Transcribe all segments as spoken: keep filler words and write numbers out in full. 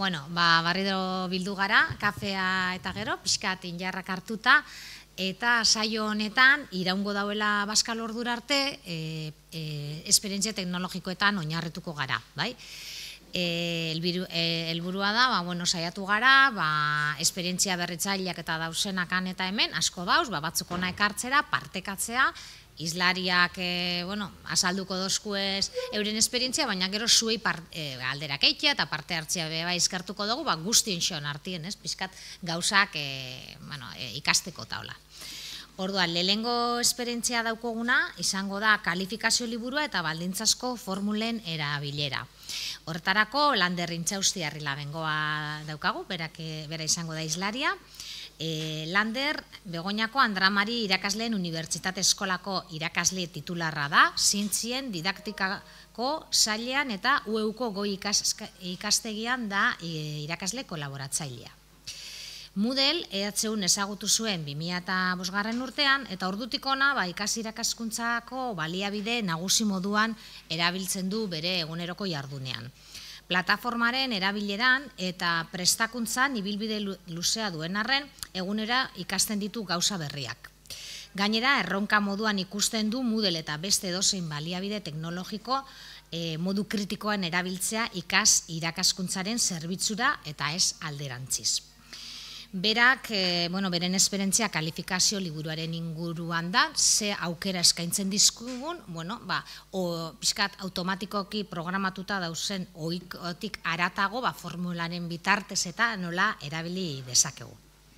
bueno, ba, barriro bildu gara, kafea eta gero, pixkat injarrak hartuta, eta saio honetan, iraungo dauela Baskal ordura arte, e, e, esperientzia teknologikoetan oinarrituko gara, bai? Helburua da, ba, bueno, saiatu gara, ba, esperientzia berritzaileak eta dausenakan eta hemen, asko dauz, ba, batzuk ona ekartzera, partekatzea, izlariak, e, bueno, azalduko dozkuez euren esperientzia, baina gero zuei e, alderak eitea eta parte hartzea beba izkartuko dugu, ba, guztien xon hartien, ez, pizkat gauzak e, bueno, e, ikasteko taula. Orduan, lehengo esperientzia daukoguna izango da kalifikazio liburua eta baldintzasko formulen erabilera. Horretarako, Lander Intxaustiarrila bengoa daukagu, berak, bera izango da izlaria. E, Lander, Begoñako Andramari irakasleen Unibertsitate Eskolako irakasle titularra da, zientzien didaktikako sailean eta U E Uko goi ikastegian da e, irakasle kolaboratzailea. Moodle E H U ezagutu zuen bi mila bosgarren urtean, eta ordutik ona ba, ikasi irakaskuntzako baliabide nagusi moduan erabiltzen du bere eguneroko jardunean. Plataformaren erabileran eta prestakuntzan ibilbide luzea duen arren, egunera ikasten ditu gauza berriak. Gainera, erronka moduan ikusten du Moodle eta beste edozein baliabide teknologiko e, modu kritikoan erabiltzea ikas irakaskuntzaren zerbitzura eta ez alderantziz. Berak, e, bueno, beren esperientzia kalifikazio liburuaren inguruan da, ze aukera eskaintzen dizkugun, bueno, ba, o, pixkat automatikoki programatuta dauzen ohikotik haratago, ba, formularen bitartez eta nola erabili dezakegu.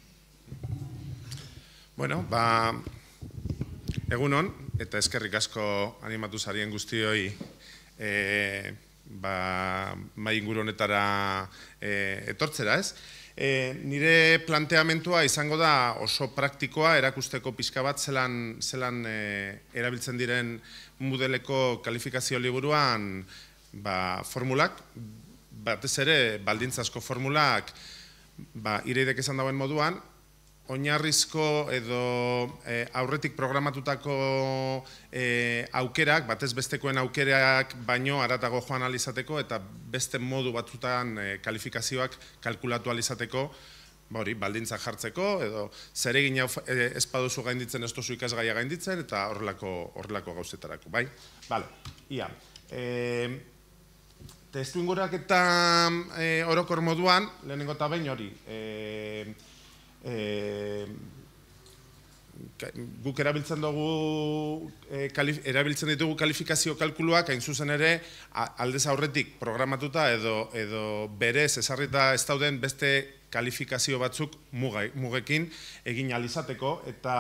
Bueno, ba, egunon, eta eskerrik asko animatu zarien guztioi e, ba, mai inguru honetara e, etortzera, ez? E, nire planteamentua izango da oso praktikoa, erakusteko pixka bat zelan, zelan e, erabiltzen diren Moodleko kalifikazio liburuan ba, formulak, batez ere baldintzazko formulak ba, ireidek esan dauen moduan, oinarrizko edo e, aurretik programatutako e, aukerak, batez bestekoen aukerak baino haratago joan alizateko eta beste modu batzutan e, kalifikazioak kalkulatu alizateko, ba hori, baldintzak jartzeko edo zeregin hau e, ez paduzu gainditzen ez tozu ikasgaia gainditzen eta horrelako, horrelako gauzetarako, bai? Bale, ia. E, testu ingurak eta e, orokor moduan, lehenengo eta behin hori, e, E, guk erabiltzen dugu e, kalif, erabiltzen ditugu kalifikazio kalkuluak hain zuzen ere aldez aurretik programatuta edo, edo berez ezarrita ez dauden beste kalifikazio batzuk muga, mugekin egin alizateko eta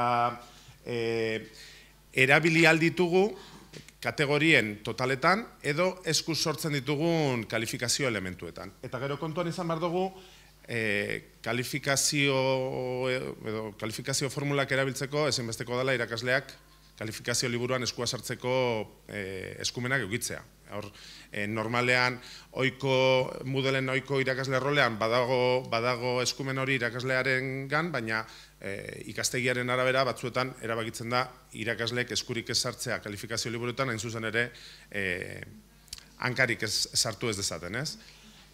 e, erabili alditugu kategorien totaletan edo eskuz sortzen ditugun kalifikazio elementuetan. Eta gero kontuan izan behar dugu E, kalifikazio, edo, kalifikazio formulak erabiltzeko ezinbesteko dela irakasleak kalifikazio liburuan eskua sartzeko e, eskumenak eukitzea. Hor, e, normalean, oiko, Moodlen oiko irakasle rolean badago, badago eskumen hori irakaslearen gan, baina e, ikastegiaren arabera batzuetan erabakitzen da irakasleek eskurik ez sartzea kalifikazio liburuetan, hain zuzen ere e, hankarik ez sartu ez dezaten, ez?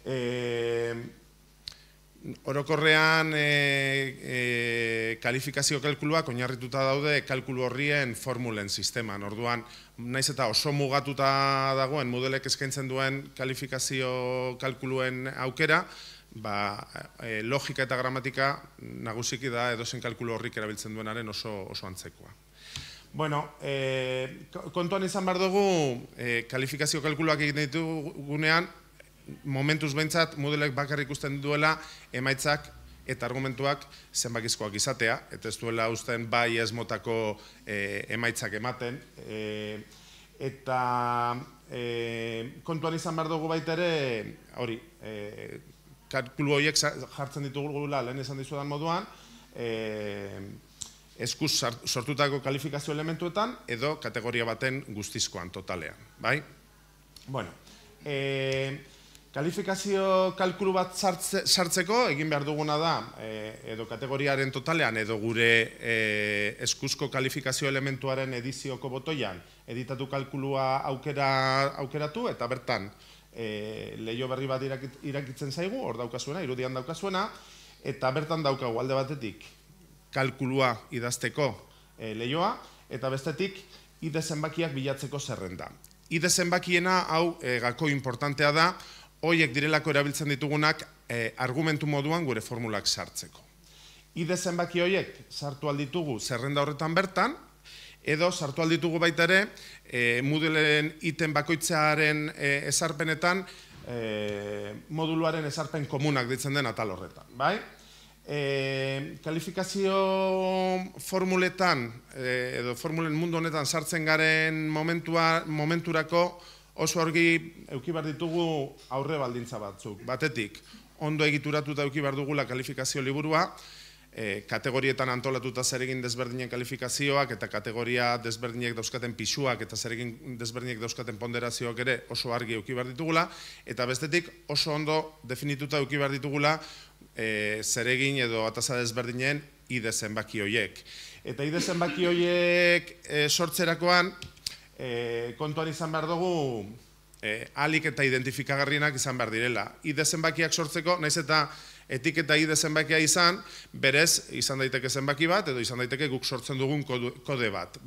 E, Orokorrean e, e, kalifikazio kalkuluak oinarrituta daude kalkulu horrien formulen sisteman. Orduan, naiz eta oso mugatuta dagoen Moodlek eskaintzen duen kalifikazio kalkuluen aukera, ba, e, logika eta gramatika nagusiki da edozen kalkulu horrik erabiltzen duenaren oso, oso antzekoa. Bueno, e, kontuan izan behar dugu, e, kalifikazio kalkuluak egiten ditugunean, momentuz behintzat, Moodlek bakarrik ikusten duela emaitzak eta argumentuak zenbakizkoak izatea, eta ez duela usten bai ez motako e, emaitzak ematen. E, eta e, kontuan izan behar dugu baita ere, hori, e, kalkulu horiek jartzen ditugula lehen esan dizudan moduan, e, eskuz sortutako kalifikazio elementuetan edo kategoria baten guztizkoan, totalean, bai? Bueno, e, kalifikazio kalkulu bat sartzeko egin behar duguna da edo kategoriaren totalean edo gure eskuzko kalifikazio elementuaren edizioko botoian editatu kalkulua aukeratu eta bertan leiho berri bat irakitzen zaigu, hor daukazuena, irudian daukazuena, eta bertan daukagu alde batetik kalkulua idazteko leihoa, eta bestetik ide zenbakiak bilatzeko zerrenda. Ide zenbakiena, hau, gako importantea da, horiek direlako erabiltzen ditugunak argumentu moduan gure formulak sartzeko. Ide zenbaki horiek sartu alditugu zerrenda horretan bertan, edo sartu alditugu baita ere Moodleen iten bakoitzaren ezarpenetan moduluaren ezarpen komunak ditzen den atal horretan. Kalifikazio formuletan, edo formulen mundu honetan sartzen garen momenturako oso argi eduki behar ditugu aurre baldintza batzuk. Batetik, ondo egituratuta eduki behar dugula kalifikazio liburua, kategorietan antolatuta zeregin desberdinen kalifikazioak eta kategoria desberdinek dauzkaten pisuak eta zeregin desberdinek dauzkaten ponderazioak ere oso argi eduki behar ditugula, eta bestetik oso ondo definituta eduki behar ditugula zeregin edo atasa desberdinen ide zenbaki horiek. Eta ide zenbaki horiek sortzerakoan kontuan izan behar dugu ahalik eta identifikagarrienak izan behar direla. Ide zenbakiak sortzeko, naiz eta etiketa ide zenbakia izan, berez izan daiteke zenbaki bat, edo izan daiteke guk sortzen dugun kode bat.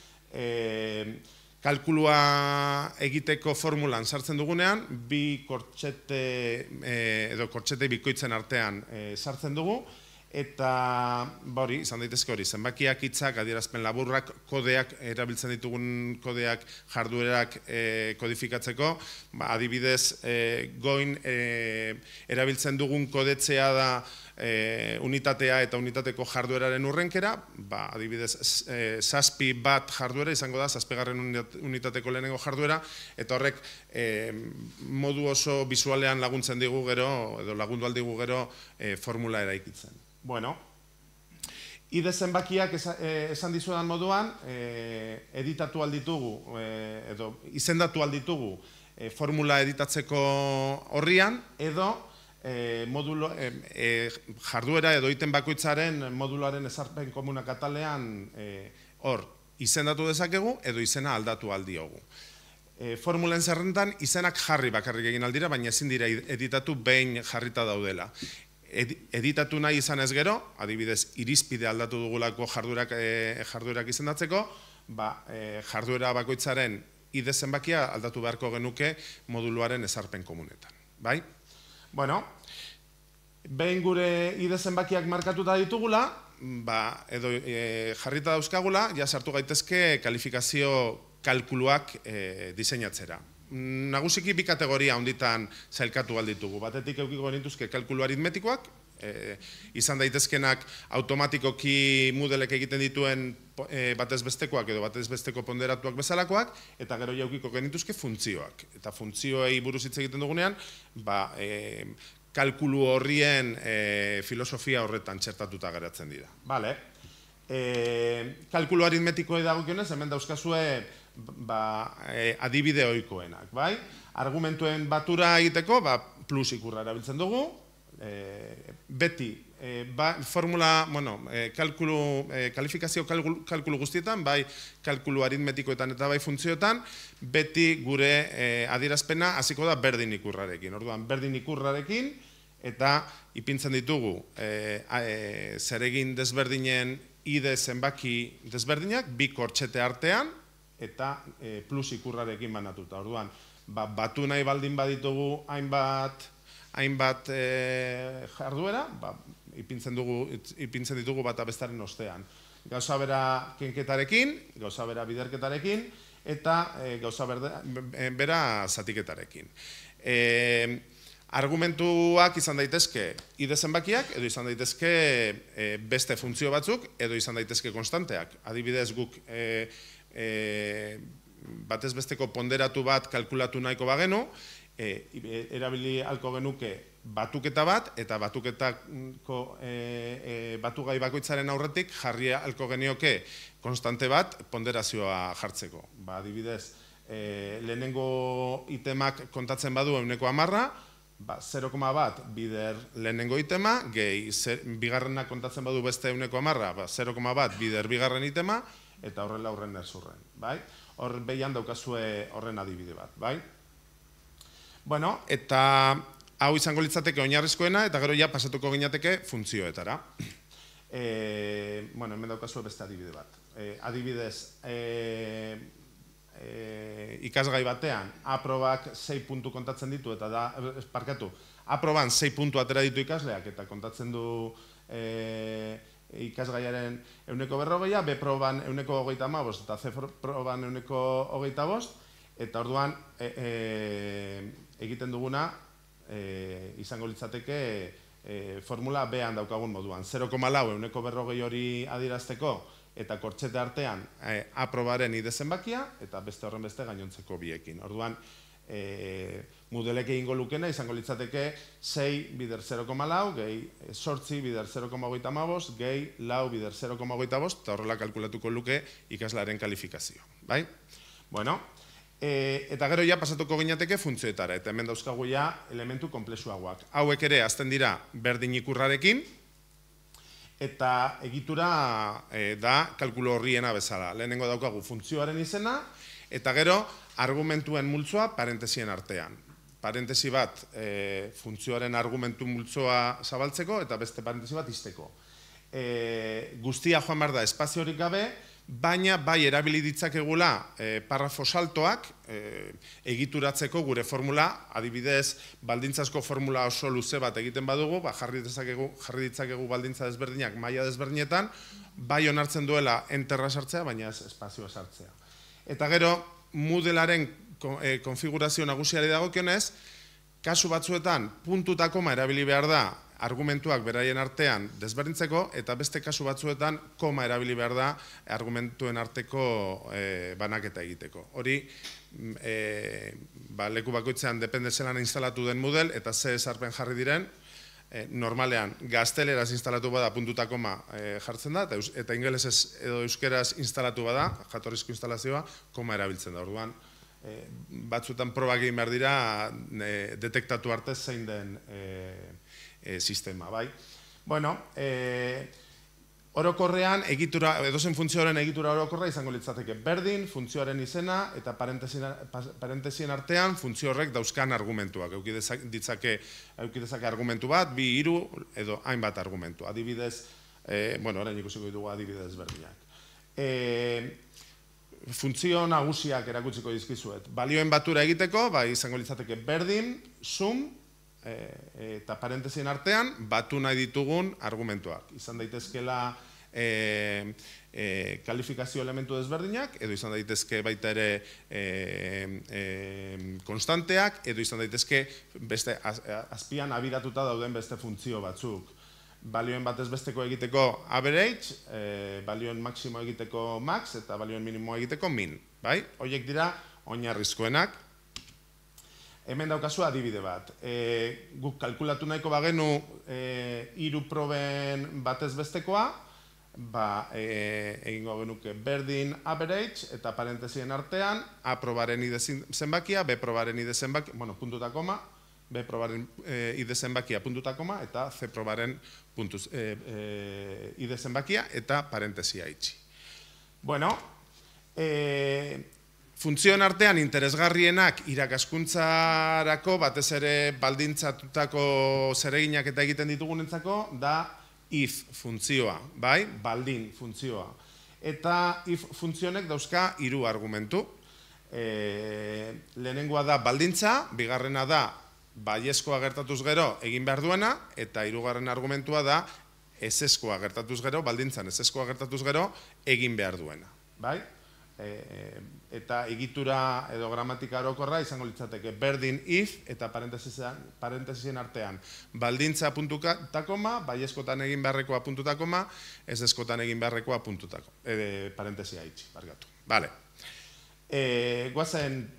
Kalkulua egiteko formulan sartzen dugunean, bi kortxete edo kortxete bikoitzen artean sartzen dugu, eta hori, izan daitezke hori, zenbakiak, hitzak, adierazpen laburrak, kodeak, erabiltzen ditugun kodeak, jarduerak kodifikatzeko, adibidez, goin erabiltzen dugun kodetzea da unitatea eta unitateko jardueraren urrenkera, adibidez, zazpi bat jarduera izango da, zazpigarren unitateko lehenengo jarduera, eta horrek modu oso bisualean laguntzen digu gero, edo lagundu aldigu gero formula eraikitzen. Bueno, ide zenbakiak esan dizuedan moduan, editatu alditugu, edo izendatu alditugu formula editatzeko horrian, edo jarduera edo iten bakoitzaren modularen ezarpen komunak atalean hor izendatu dezakegu, edo izena aldatu aldiogu. Formulen zerrendan izenak jarri bakarrik egin aldira, baina ezin dira editatu behin jarrita daudela. Editatu nahi izan ez gero, adibidez, irizpide aldatu dugulako jarduerak izendatzeko, jarduera bakoitzaren ide zenbakia aldatu beharko genuke moduluaren ezarpen komunetan. Bai? Bueno, behin gure ide zenbakiak markatuta ditugula, edo jarrita dauzkagula, ja sartu gaitezke kalifikazio kalkuluak diseinatzera. Nagusiki bi kategoria honditan zailkatu alditugu. Batetik eukiko genituzke kalkulu aritmetikoak, izan daitezkenak automatikoki Moodlek egiten dituen batez bestekoak edo batez besteko ponderatuak bezalakoak, eta gero jaukiko genituzke funtzioak. Eta funtzioei buruz hitz egiten dugunean, kalkulu horrien filosofia horretan txertatuta geratzen dira. Kalkulu aritmetikoa dagokionez, hemen dauzkazue adibide ohikoenak. Argumentuen batura egiteko, plus ikurra erabiltzen dugu, beti, formula, bueno, kalifikazio kalkulu guztietan, bai kalkulu aritmetikoetan eta bai funtzioetan, beti gure adierazpena hasiko da berdin ikurrarekin. Orduan, berdin ikurrarekin, eta ipintzen ditugu zeregin desberdinen ide zenbaki desberdinak, bi kortxete artean, eta plus ikurrarekin banatuta. Orduan, batu nahi baldin baditugu hainbat jarduera, ipintzen ditugu bata bestaren ostean. Gauza bera kenketarekin, gauza bera biderketarekin, eta gauza bera zatiketarekin. Argumentuak izan daitezke ide zenbakiak, edo izan daitezke beste funtzio batzuk, edo izan daitezke konstanteak. Adibidez guk batez besteko ponderatu bat kalkulatu nahiko bagenu, erabili halko genuke batuketa bat, eta batuketako batugai bakoitzaren aurretik jarri halko genioke konstante bat ponderazioa jartzeko. Adibidez, lehenengo itemak kontatzen badu ehuneko hamarra, zero koma bat bider lehenengo itema, gehi bigarrena kontatzen badu beste ehuneko hamarra, zero koma bat bider bigarren itema, eta horrela horren erzurren. Hor behian daukazue horren adibide bat. Bueno, eta hau izango litzateke oinarrizkoena, eta gero ja pasatuko ginateke funtzioetara. Bueno, hemen daukazu beste adibide bat. Adibidez, ikasgai batean, aprobak sei puntu kontatzen ditu, eta da, parkatu, aproban sei puntu atera ditu ikasleak, eta kontatzen du ikasgaiaren euneko berrogeia, B proban euneko hogeita hamabost, eta C proban euneko hogeita bost, eta orduan egiten duguna izango litzateke formula B-an daukagun moduan. zero koma lau euneko berrogei hori adierazteko eta kortxete artean aprobaren ide zenbakia eta beste horren beste gainontzeko biekin. Orduan, modelek egingo lukena izango litzateke sei bider zero koma lau, gehi sortzi bider zero koma hogeita hamabost, gehi lau bider zero koma hogeita bost, eta horrela kalkulatuko luke ikaslaren kalifikazio. Bai? Bueno, eta gero ja pasatuko ginateke funtzioetara, eta hemen dauzkagu ja elementu komplexuagoak. Hauek ere azten dira berdin ikurrarekin, eta egitura da kalkulo horriena bezala. Lehenengo daukagu funtzioaren izena, eta gero argumentuen multzoa parentesien artean. Parentesi bat funtzioaren argumentu multzoa zabaltzeko, eta beste parentesi bat izteko. Guztia joan behar da espaziorik gabe, baina bai erabili ditzakegula parrafo saltoak egituratzeko gure formula, adibidez, baldintzazko formula oso luze bat egiten badugu, jarri ditzakegu baldintza desberdinak maila desberdinetan, bai onartzen duela enterra sartzea, baina ez espazioa sartzea. Eta gero, modelaren konfigurazio nagusiari dagokionez, kasu batzuetan puntu eta koma erabili behar da argumentuak beraien artean desberdintzeko, eta beste kasu batzuetan koma erabili behar da argumentuen arteko banaketa egiteko. Hori, leku bakoitzean depende zelan instalatu den model, eta ze esarpen jarri diren, normalean gazteleraz instalatu bada puntu eta koma jartzen da, eta ingelesez edo euskeraz instalatu bada, jatorrizko instalazioa, koma erabiltzen da. Orduan, batzuetan probak egin behar dira detektatu arte zein den sistema, bai? Bueno, orokorrean, edozen funtzioaren egitura orokorra izango litzateke berdin, funtzioaren izena, eta parentesien artean funtzio horrek dauzkan argumentuak. Euki ditzake argumentu bat, bi, hiru, edo hainbat argumentu. Adibidez, bueno, orain ikusiko ditugu adibidez berdinak. Funtzio nagusiak erakutsiko dizkizuet. Balioen batura egiteko, bai izango litzateke berdin, sum, eta parentesien artean batu nahi ditugun argumentuak. Izan daitezkela kalifikazio elementu desberdinak, edo izan daitezke baita ere konstanteak, edo izan daitezke azpian abiratuta dauden beste funtzio batzuk. Balioen batez besteko egiteko average, balioen maksimo egiteko max, eta balioen minimo egiteko min. Horiek dira oinarrizkoenak. Hemen daukazu adibide bat. Guk kalkulatu nahiko bagenu hiru proben batez bestekoa, egingo genuke berdin average, eta parentesien artean, A probaren ide zenbakia, B probaren ide zenbakia, bueno, puntu eta koma, B probaren ide zenbakia puntu eta koma, eta C probaren ide zenbakia, eta parentesia itxi. Bueno, funtzioen artean interesgarrienak irakaskuntzarako, batez ere baldintzatutako zereginak eta egiten ditugunentzako, da if funtzioa, bai? Baldin funtzioa. Eta if funtzionek dauzka hiru argumentu. Lehenengoa da baldintza, bigarrena da baiezkoa gertatuz gero egin behar duena, eta hirugarren argumentua da ezezkoa gertatuz gero, baldintzan ezezkoa gertatuz gero egin behar duena. Bai? Eta egitura edo gramatika orokorra izango litzateke berdin if eta parentesien artean baldintza puntu eta koma, baiezkotan egin beharrekoa puntu eta koma, ezezkotan egin beharrekoa puntu eta koma, parentesia itxi, barkatu. Bale. Guazen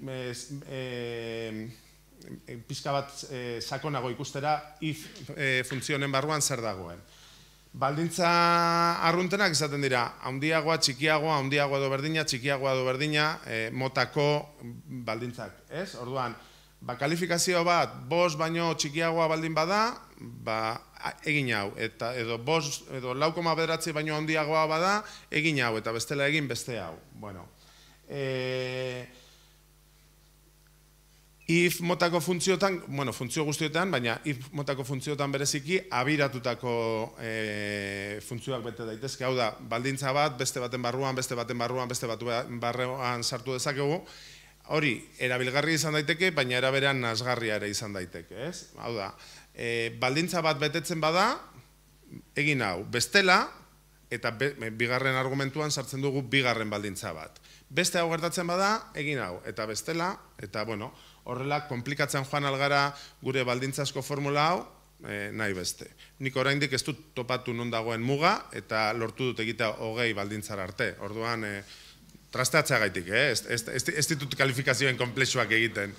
pixka bat sakonago ikustera if funtzionen barruan zer dagoen. Baldintza arruntenak izaten dira, handiagoa, txikiagoa, handiagoa edo berdina, txikiagoa edo berdina, motako baldintzak, ez? Orduan, kalifikazio bat, bost baino txikiagoa baldin bada, egin hau, edo bost, edo lau koma bederatzi baino handiagoa bada, egin hau, eta bestela egin beste hau. Bueno, if motako funtziotan, bueno, funtzio guztiotan, baina if motako funtziotan bereziki abiratutako funtzioak bete daitezke. Hau da, baldintza bat, beste baten barruan, beste baten barruan, beste baten barruan sartu dezakegu. Hori, erabilgarri izan daiteke, baina eraberean nasgarria ere izan daiteke, ez? Hau da, baldintza bat betetzen bada, egin hau, bestela, eta bigarren argumentuan sartzen dugu bigarren baldintza bat. Beste hau gertatzen bada, egin hau, eta bestela, eta bueno, horrela, komplikatzen joan algara gure baldintzasko formula hau, nahi beste. Nik oraindik ez dut topatu non dagoen muga, eta lortu dut egitea hogei baldintzara arte. Orduan, trasteatzea gaitik, ez ditut kalifikazioen komplexuak egiten.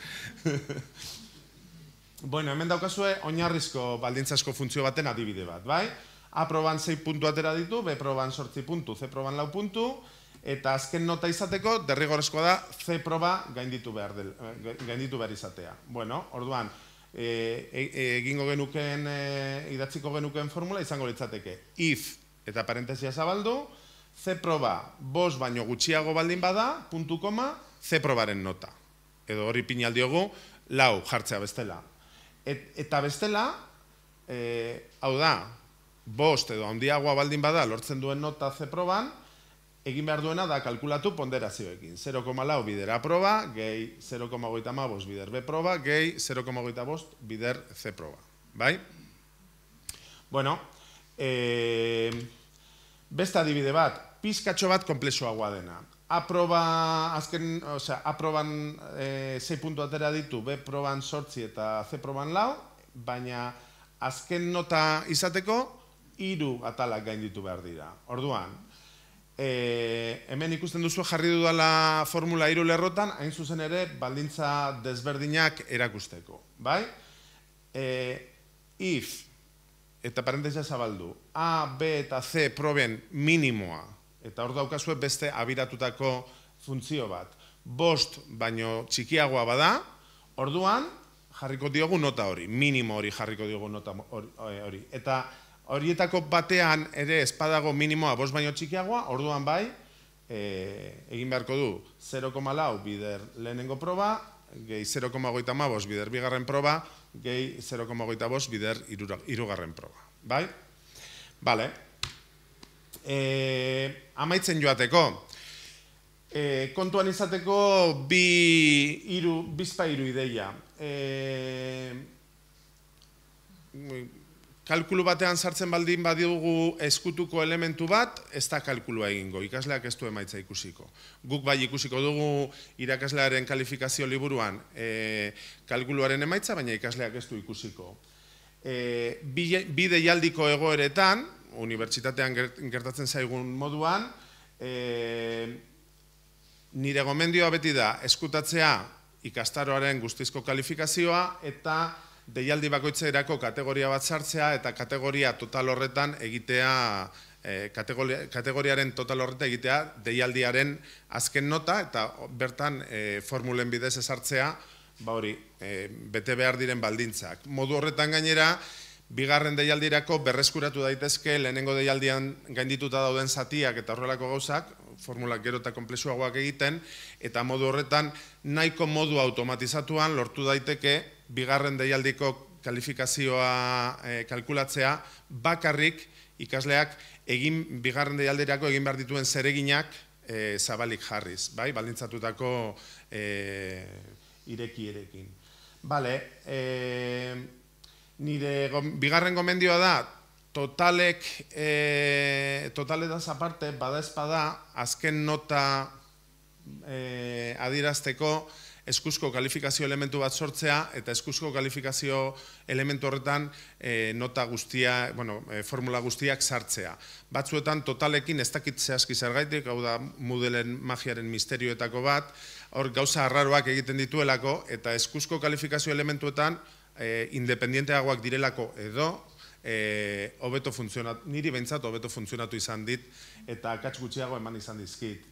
Bueno, hemen daukazue, oinarrizko baldintzasko funtzio baten adibide bat, bai? A proban sei puntu atera ditu, B proban sortzi puntu, C proban lau puntu, eta azken nota izateko, derrigorrezkoa da, C proba gainditu behar izatea. Bueno, orduan, egingo genuken, idatziko genuken formula izango litzateke. If, eta parentesia zabaldu, C proba bost baino gutxiago baldin bada, puntu koma, C probaren nota. Edo hori pinaldiogu, lau jartzea bestela. Eta bestela, hau da, bost edo handiagoa baldin bada lortzen duen nota C proban, egin behar duena da kalkulatu ponderazioekin. zero koma lau bider A proba, gehi zero koma hogeita hamabost bider B proba, gehi zero koma hogeita bost bider C proba. Bai? Bueno, beste adibide bat, pizkatxo bat komplexuagoa dena. A proba, azken, osea, A proban sei puntu atera ditu, B proban sortzi eta C proban lau, baina azken nota izateko, hiru atalak gainditu behar dira. Orduan, hemen ikusten duzu jarri dudala formula hiru lerrotan, hain zuzen ere baldintza desberdinak erakusteko. Bai? If, eta parentesia zabaldu, A, B eta C proben minimoa, eta hor daukazue beste abiratutako funtzio bat. Bost baino txikiagoa bada, orduan jarriko diogu nota hori, minimo hori jarriko diogu nota hori. Eta horietako batean ere espadago minimoa bost baino txikiagoa, orduan bai, egin beharko du zero koma lau bider lehenengo proba, gehi zero koma hogeita hamabost bider bigarren proba, gehi zero koma hogeita bost bider hirugarren proba. Bai? Bale. Amaitzen joateko. Kontuan izateko bizpa hiru ideia. Kalkulu batean sartzen baldin badiugu eskutuko elementu bat, ez da kalkulua egingo, ikasleak ez du emaitza ikusiko. Guk bai ikusiko dugu irakaslearen kalifikazio liburuan kalkuluaren emaitza, baina ikasleak ez du ikusiko. Bi deialdiko egoeretan, unibertsitatean gertatzen zaigun moduan, nire gomendioa beti da eskutatzea ikastaroaren guztizko kalifikazioa eta deialdi bakoitzerako kategoria bat sartzea eta kategoria total horretan egitea, kategoriaren total horretan egitea deialdiaren azken nota eta bertan formulen bidez ezartzea, ba hori, bete behar diren baldintzak. Modu horretan gainera, bigarren deialdirako berreskuratu daitezke lehenengo deialdian gaindituta dauden zatiak eta horrelako gauzak, formulak gero eta komplexuagoak egiten, eta modu horretan nahiko modu automatizatuan lortu daiteke bigarren deialdiko kalifikazioa kalkulatzea bakarrik ikasleak egin bigarren deialdirako egin behar dituen zereginak zabalik jarriz, bai, baldintzatutako irekierekin. Bale, nire bigarren gomendioa da, totalek, totaletaz aparte, bada espada, azken nota adierazteko eskuzko kalifikazio elementu bat sortzea, eta eskuzko kalifikazio elementu horretan nota guztia, bueno, formula guztiak sartzea. Batzuetan totalekin ez dakit zehazki zergaitik, hau da Moodleen magiaren misterioetako bat, hor gauza arraroak egiten dituelako, eta eskuzko kalifikazio elementuetan independienteagoak direlako edo, hobeto funtzionatu, niri behintzat hobeto funtzionatu izan dit, eta akats gutxiago eman izan dizkit.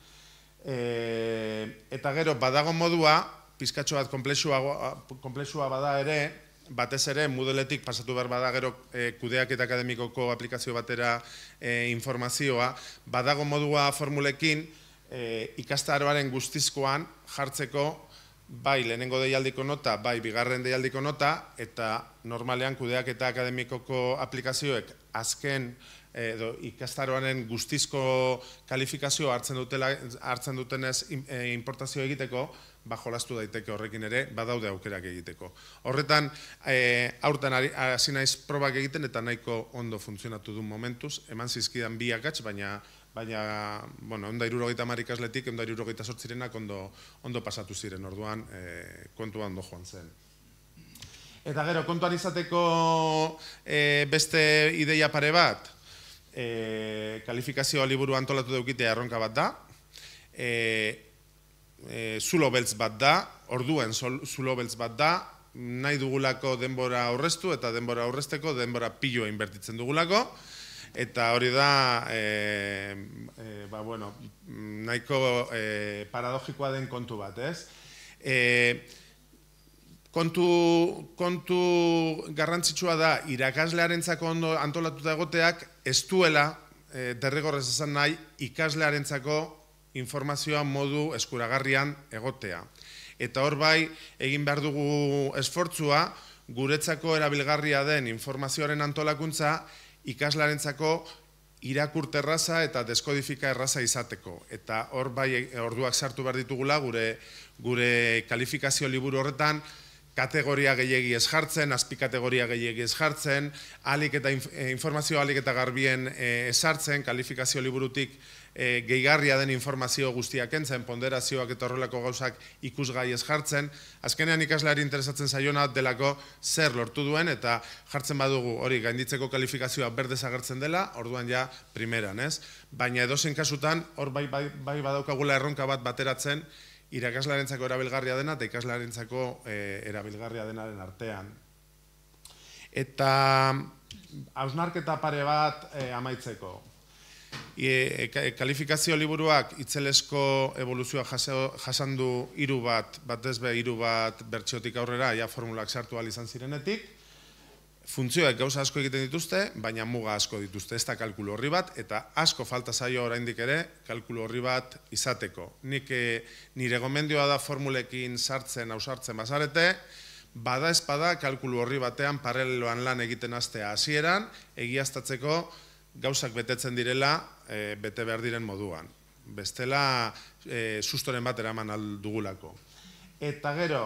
Eta gero, badago modua, pizkatxo bat komplexua bada ere, batez ere, Moodleetik pasatu behar bada gero kudeak eta akademikoko aplikazio batera informazioa, badago modua formulekin ikastaroaren guztizkoan jartzeko bai lehenengo deialdiko nota, bai bigarren deialdiko nota, eta normalean kudeaketa akademikoko aplikazioek azken edo ikastaroaren guztizko kalifikazio hartzen dutela hartzen dutenez importazio egiteko, ba jolastu daiteke horrekin ere, badaude aukerak egiteko. Horretan, aurten hasi naiz probak egiten eta nahiko ondo funtzionatu du momentuz, eman zizkidan bi akats, baina baina, bueno, ehun eta hirurogeita hamar ikasletik, ehun eta hirurogeita zortzirenak ondo, ondo pasatu ziren, orduan e, kontua ondo joan zen. Eta gero, kontuan izateko e, beste ideia pare bat, e, kalifikazioa liburu antolatu daukitea erronka bat da, e, e, zulo beltz bat da, orduen zulo beltz bat da, nahi dugulako denbora aurreztu eta denbora aurrezteko denbora piloa inbertitzen dugulako, eta hori da, e, e, ba, bueno, nahiko e, paradogikoa den kontu bat, ez? E, kontu, kontu garrantzitsua da, irakaslearentzako ondo antolatuta egoteak, ez duela, e, derrigorrez esan nahi, ikaslearentzako informazioa modu eskuragarrian egotea. Eta hor bai, egin behar dugu esfortzua, guretzako erabilgarria den informazioaren antolakuntza, ikaslarentzako irakurte erraza eta deskodifika erraza izateko. Eta hor bai orduak sartu behar ditugula gure, gure kalifikazio liburu horretan, kategoria gehiegi ez jartzen, azpikategoria gehiegi ez jartzen, alik eta informazio alik eta garbien ezartzen, kalifikazio liburutik e, gehigarria den informazio guztiak entzen, ponderazioak eta horrelako gauzak ikusgai ez jartzen, azkenean ikasleari interesatzen zaiona delako zer lortu duen, eta jartzen badugu hori gainditzeko kalifikazioa berdez agertzen dela, orduan ja primeran, ez? Baina edozein kasutan, hor bai, bai, bai badaukagula erronka bat bateratzen, irakaslearentzako erabilgarria dena eta ikaslearentzako e, erabilgarria denaren artean. Eta hausnarketa pare bat e, amaitzeko. E, e, kalifikazio liburuak itzelesko evoluzioa jasandu hiru bat, batez be hiru bat bertsiotik aurrera, ja formulak sartu ahal izan zirenetik. Funtzioek gauza asko egiten dituzte, baina muga asko dituzte, ez da kalkulu horri bat, eta asko falta zaio oraindik ere kalkulu horri bat izateko. Nik e, nire gomendioa da formulekin sartzen, ausartzen bazarete, bada espada kalkulu horri batean paraleloan lan egiten hastea hasieran, egiaztatzeko gauzak betetzen direla, e, bete behar diren moduan. Bestela, e, sustoren bat eraman aldugulako. Eta gero,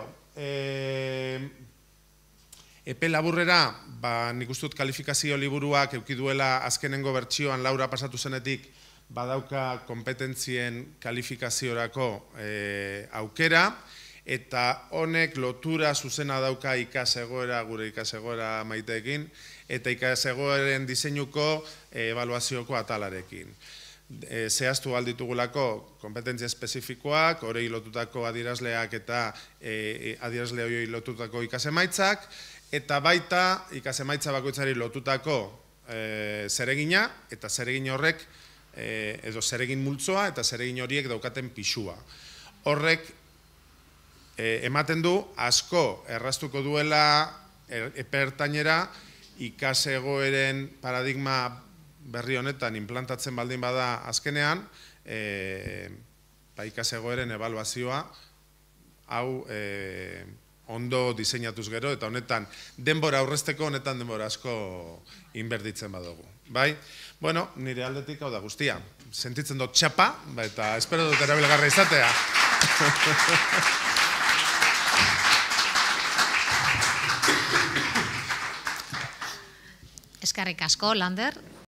e, epe laburrera, ba, nik ustut kalifikazio liburuak eukiduela azkenengo bertsioan Laura pasatu zenetik badauka kompetentzien kalifikaziorako e, aukera, eta honek lotura zuzena dauka ikasegoera, gure ikasegoera maiteekin, eta ikasegoeren diseinuko e, ebaluazioko atalarekin. E, zehaztu alditugulako kompetentzia espezifikoak, horei lotutako adierazleak eta e, adierazle horiei lotutako ikasemaitzak, eta baita ikasemaitza bakoitzari lotutako e, zeregina, eta zeregin horrek, e, edo zeregin multzoa, eta zeregin horiek daukaten pisua. Horrek e, ematen du, asko erraztuko duela er, epertainera ikasegoeren paradigma berri honetan implantatzen baldin bada azkenean, e, ba, ikasegoeren ebaluazioa, hau e, ondo diseinatuz gero, eta honetan denbora aurrezteko, honetan denbora asko inberditzen badugu. Bai? Bueno, nire aldetik hau da guztia. Sentitzen dut txapa, ba, eta espero dut erabilgarra izatea. Eskerrik asko, Lander.